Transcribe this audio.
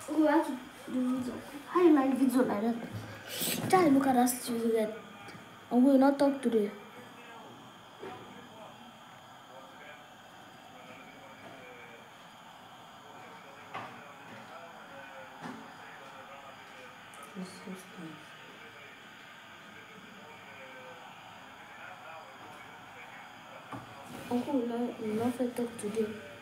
We have to do video. How you like video like that? Try to look at that studio that. And we will not talk today. Uncle will not talk today.